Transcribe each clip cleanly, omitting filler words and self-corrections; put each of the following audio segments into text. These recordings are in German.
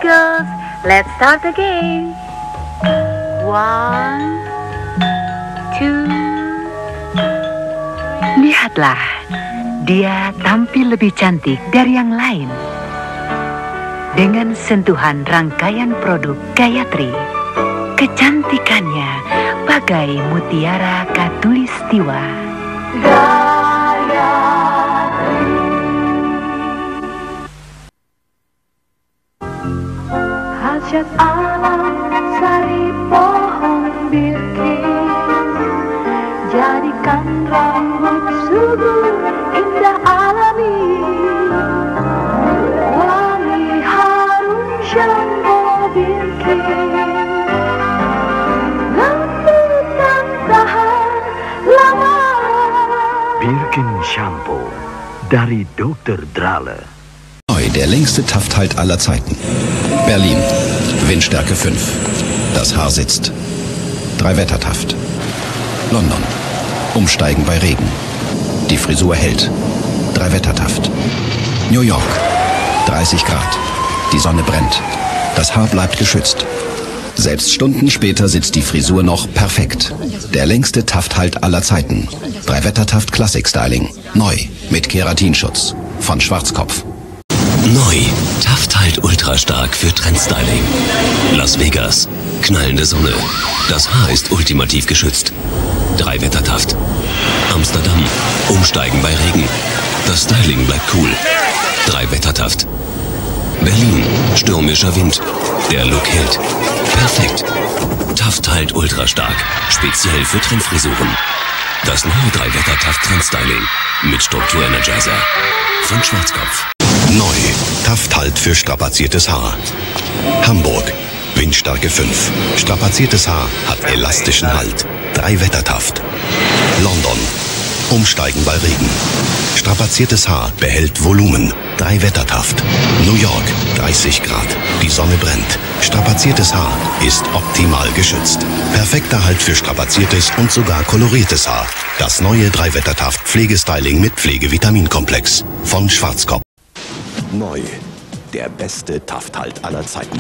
girls, let's start the game. 1, 2. Lihatlah, dia tampil lebih cantik dari yang lain. Dengan sentuhan rangkaian produk Gayatri, kecantikannya bagai mutiara katulistiwa. Gayatri. Hajat alam sari pohon bilkis, jadikan rambut subur indah alami. Wangi harum shampoo bilkis, lembut dan tahan lama. Birkin Shampoo dari Dr. Dralle. Neu, der längste Tafthalt aller Zeiten. Berlin, Windstärke 5. Das Haar sitzt. 3-Wetter-Taft. London, Umsteigen bei Regen. Die Frisur hält. 3-Wetter-Taft. New York, 30 Grad. Die Sonne brennt. Das Haar bleibt geschützt. Selbst Stunden später sitzt die Frisur noch perfekt. Der längste Tafthalt aller Zeiten. 3-Wetter-Taft Classic Styling. Neu, mit Keratinschutz. Von Schwarzkopf. Neu, Tafthalt ultra stark für Trendstyling. Las Vegas, knallende Sonne. Das Haar ist ultimativ geschützt. 3-Wetter-Taft. Amsterdam, Umsteigen bei Regen. Das Styling bleibt cool. 3-Wetter-Taft. Berlin, stürmischer Wind. Der Look hält. Perfekt. Tafthalt ultra stark. Speziell für Trendfrisuren. Das neue 3-Wetter-Taft Trendstyling. Mit Struktur-Energizer. Von Schwarzkopf. Neu, Tafthalt für strapaziertes Haar. Hamburg, Windstärke 5. Strapaziertes Haar hat elastischen Halt. 3-Wetter-Taft. London, Umsteigen bei Regen. Strapaziertes Haar behält Volumen. 3-Wetter-Taft. New York, 30 Grad. Die Sonne brennt. Strapaziertes Haar ist optimal geschützt. Perfekter Halt für strapaziertes und sogar koloriertes Haar. Das neue 3-Wetter-Taft Pflegestyling mit Pflegevitaminkomplex. Von Schwarzkopf. Neu, der beste Tafthalt aller Zeiten.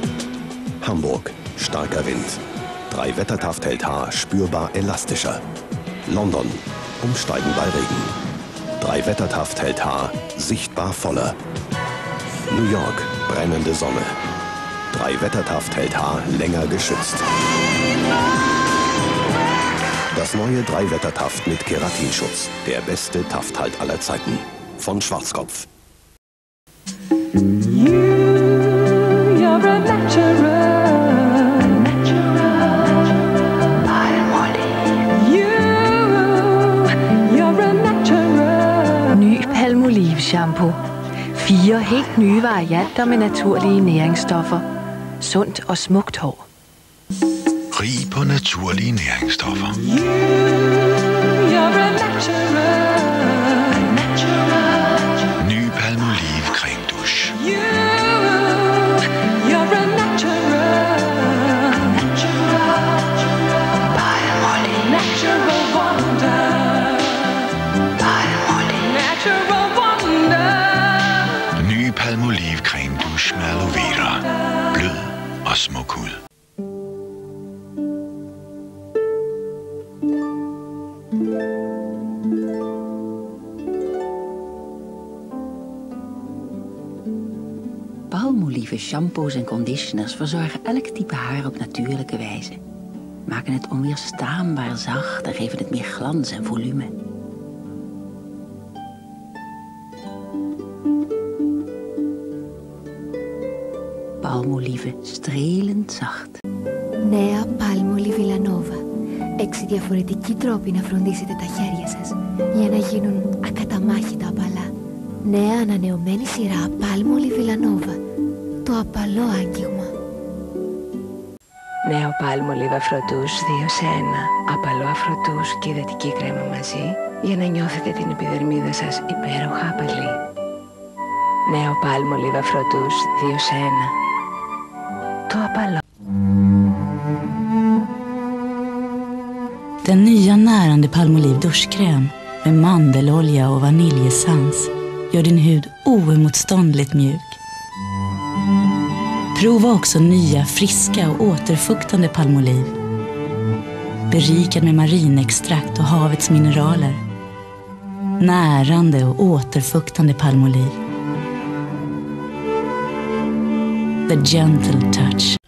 Hamburg, starker Wind. 3-Wetter-Taft hält Haar spürbar elastischer. London, Umsteigen bei Regen. 3-Wetter-Taft hält Haar sichtbar voller. New York, brennende Sonne. 3-Wetter-Taft hält Haar länger geschützt. Das neue 3-Wetter-Taft mit Keratinschutz. Der beste Tafthalt aller Zeiten. Von Schwarzkopf. Shampoo. 4 helt nye varianter med naturlige næringsstoffer. Sundt og smukt hår. Rig på naturlige næringsstoffer. Ny Palmolive creme douche. Palmolive creme douche med aloe vera. Blød og smuk hud. Palmolive shampoos en conditioners verzorgen elk type haar op natuurlijke wijze. Maken het onweerstaanbaar zacht en geven het meer glans en volume. Palmolive, strelend zacht. Νέα Palmolive Villanova. 6 διαφορετικοί τρόποι να φροντίσετε τα χέρια σας για να γίνουν ακαταμάχητα απαλά. Νέα ανανεωμένη σειρά Palmolive Villanova. Το απαλό άγγιγμα. Νέο Palmolive Afrodouche 2 σε 1. Απαλό Afrodouche και υδατική κρέμα μαζί για να νιώθετε την επιδερμίδα σας υπέροχα απαλή. Νέο Palmolive Afrodouche 2 σε 1. Το απαλό. Den nya närande Palmolive duschkräm med mandelolja och vaniljessans gör din hud oemotståndligt mjuk. Prova också nya, friska och återfuktande palmoliv. Berikad med marinextrakt och havets mineraler. Närande och återfuktande palmoliv. The gentle touch.